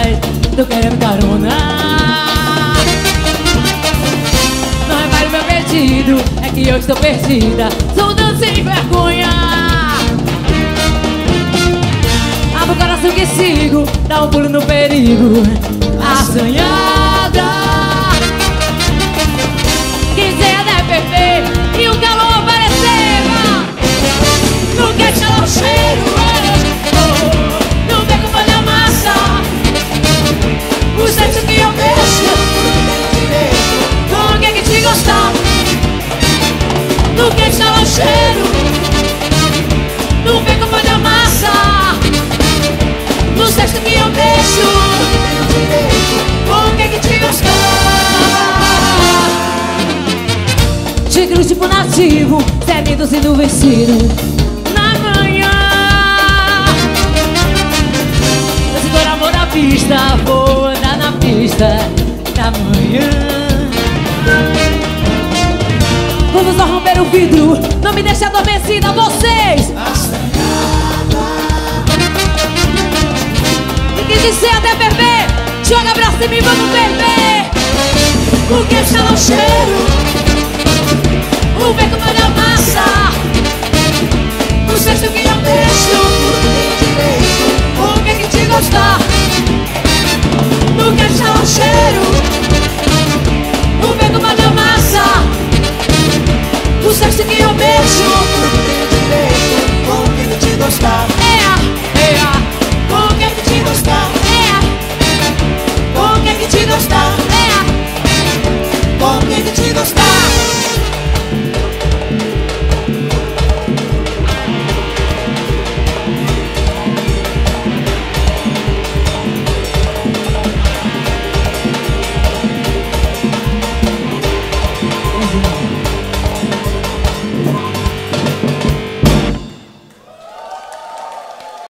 atrás, tô querendo carona. Não repare meu pedido, é que eu estou perdida, sou dando sem vergonha. Abro o coração que sigo, dá um pulo no perigo. Assanhada, quiser até perder e o calor apareceva. Não quer tirar o cheiro, não vem com folha massa. O sexo que eu deixo, não quer que te gostar. Não quer tirar o cheiro, não vem com folha massa. O sexo que eu deixo, não quer que te gostar. Tigre tipo nativo, semi-induzindo vestido. Na manhã, eu seguro amor na pista, vou andar na pista. Na manhã, vamos só romper o vidro, não me deixe adormecida, vocês. E quem disser até beber, joga pra cima e vamos beber. O que está no cheiro, o beco vai dar massa. O sexo que eu deixo, o que te gostar.